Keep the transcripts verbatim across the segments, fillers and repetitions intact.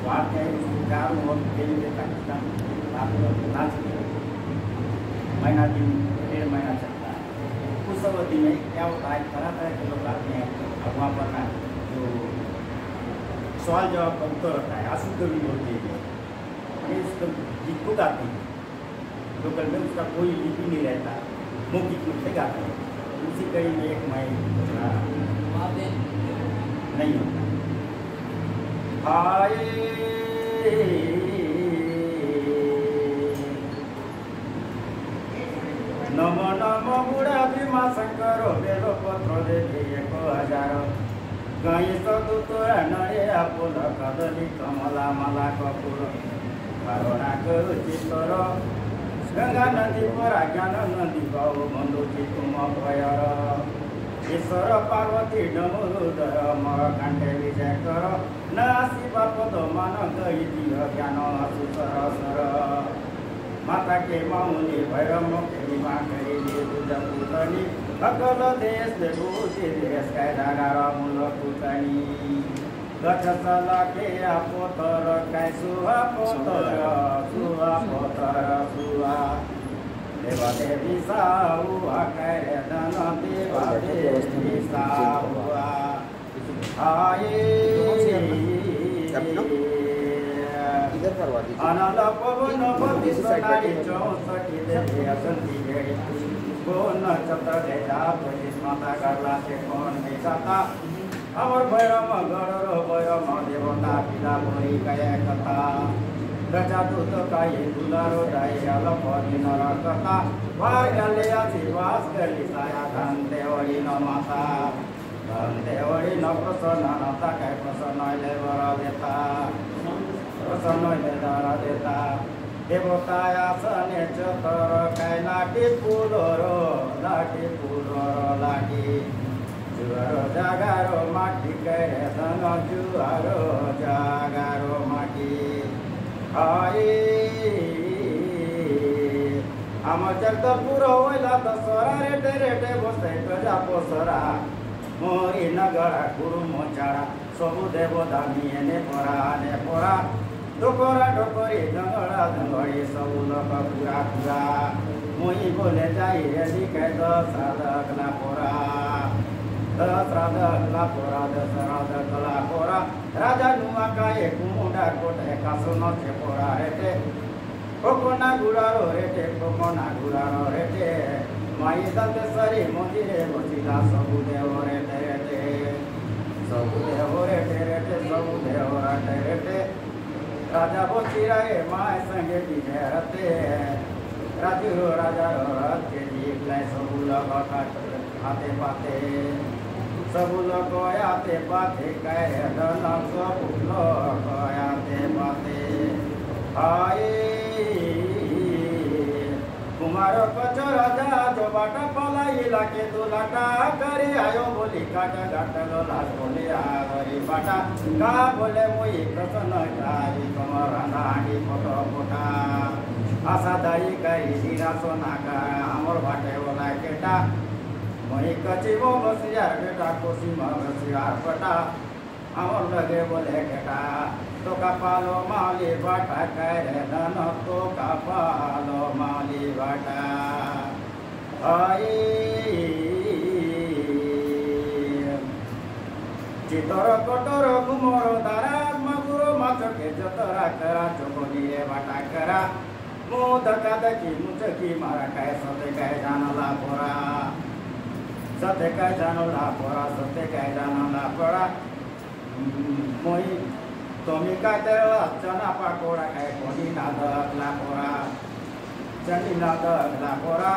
वाक्य है उसको चारों ओर खेल देता कितना नाच महीना दिन डेढ़ महीना चलता है। उस अवधि में क्या होता है, तरह तरह के लोग आते हैं और वहाँ पर ना जो सवाल जवाब का उत्तर होता है, अशुद्ध भी होती है, उसको गीत को गाते हैं लोकल में, उसका कोई लिपि नहीं रहता, मौखिक रूप से गाते हैं। उसी कड़ी में एक मैं नहीं होता। हाय नम नम बुढ़ा भीमा शंकर बेलो पत्र दे एक हजार कहीं सदु तोरा नरे आपुल कदली कमला माला कपूर करुणा करू चित्तर गंगा नदी पर ज्ञान नदी पाओ बंधु तुम भयर ईश्वर पार्वती डमरुदर मर कांटे विजय कर न शिव पद मान गई ज्ञान सुसर सर माता के मामुनि भैरव के विमा करी पूजनी सकल देश देवूति देश कै जागार मूल पुतनी गछ सला के पोतर कै सुहा पोतर सुहा पोतर सुहा देवा देवी साहुआ कै धन देवा देवी साहुआ आए अनल पवन पति सनारी चौसठी देवी असंति गई कौन नक्षत्र देखा पुलिस माता करला से कौन बेचाता अमर भैरव गढ़ भैरव देवता पिता भोरी कया कथा रचा दूत काये दुलारो दाई अलपति नर कथा भाग्यले आशीर्वाद करी साया धन देवरी न माता धन देवरी न प्रसन्न नता कै प्रसन्न ले वर देता प्रसन्न ले दर देता देवता आसने चतर कै लाठी फूलोरो लाठी फूलोरो लाठी जुआरो जागारो माटी कै धन जुआरो जागारो माटी आए आम जगदपुर होइला दसरा रेटे रेटे बसे प्रजा पोसरा मोरी नगरा गुरु मोचाड़ा सबु देव दामी एने परा ने परा डोकरा डोकरी दंगड़ा दंगड़ी सबु लोक पूरा पूरा मोई बोले जाई रेडी कै दशराध कला पोरा दशराध कला पोरा दशराध कला पोरा राजा नुआ काये कुमुंडा कोटे कासुनो से पोरा रेटे कोकोना गुड़ारो रेटे कोकोना गुड़ारो रेटे माई दंतेश्वरी मंदिरे बसिला सबु देव रेटे रेटे सबु देव रेटे रेटे सबु देव रेटे रेटे राजा बसिराए माय संगे बिजरते राजू राजा रते जीवले सबु लोग आते पाते सबु लोग आते पाते कै धन सबु लोग आते पाते आए कुमार कच राजा जो बाटा पलाइला के दुलाटा करे आयो बोली काटा घाटलो लाश बोले आगरी बाटा का बोले मोई प्रसन्न जाई कमर नाडी फोटो फोटा आशा दाई करी सीरा सोना का हमर बाटे बोला केटा मोई कची वो बसियार बेटा कोसी मगसियार पटा हमर लगे बोले केटा तो कपालो माली बाटा करे धन तो कपालो माली बाटा आई चितर कटर घुमर दारा मगुरो माछ के जतरा करा चोकोनी रे बाटा करा मु धक्का धक्की मुचकी मारा काय सते काय जानला पोरा सते काय जानला पोरा सते काय जानला पोरा मोई तोमी का तेरा चना पकोड़ा काय कोनी नाद अगला पोरा चनी नाद अगला पोरा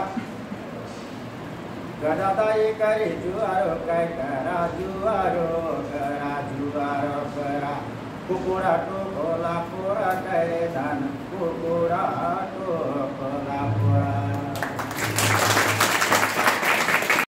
गदादाई करे जुआरो काय करा जुआरो करा जुआरो करा कुकुरा टोला पोरा करे धान कुकुरा टोला पोरा